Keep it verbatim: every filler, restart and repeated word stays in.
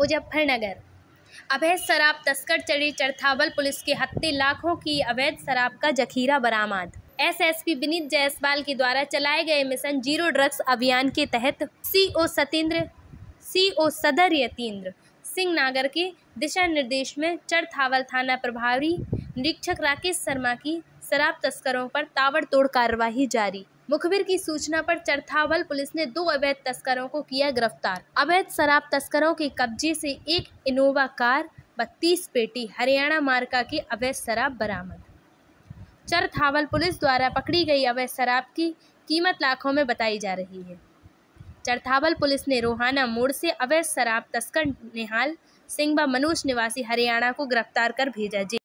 मुजफ्फरनगर। अवैध शराब तस्कर चढ़ी चरथावल पुलिस के हत्थे, लाखों की अवैध शराब का जखीरा बरामद। एसएसपी विनीत जायसवाल के द्वारा चलाए गए मिशन जीरो ड्रग्स अभियान के तहत सीओ सतेंद्र सीओ सदर यतीन्द्र सिंह नागर के दिशा निर्देश में चरथावल थाना प्रभारी निरीक्षक राकेश शर्मा की शराब तस्करों पर ताबड़तोड़ कार्रवाई जारी। मुखबिर की सूचना पर चरथावल पुलिस ने दो अवैध तस्करों को किया गिरफ्तार। अवैध शराब तस्करों के कब्जे से एक इनोवा कार, बत्तीस पेटी हरियाणा मार्का की अवैध शराब बरामद। चरथावल पुलिस द्वारा पकड़ी गई अवैध शराब की कीमत लाखों में बताई जा रही है। चरथावल पुलिस ने रोहाना मोड़ से अवैध शराब तस्कर निहाल सिंह व मनोज निवासी हरियाणा को गिरफ्तार कर भेजा।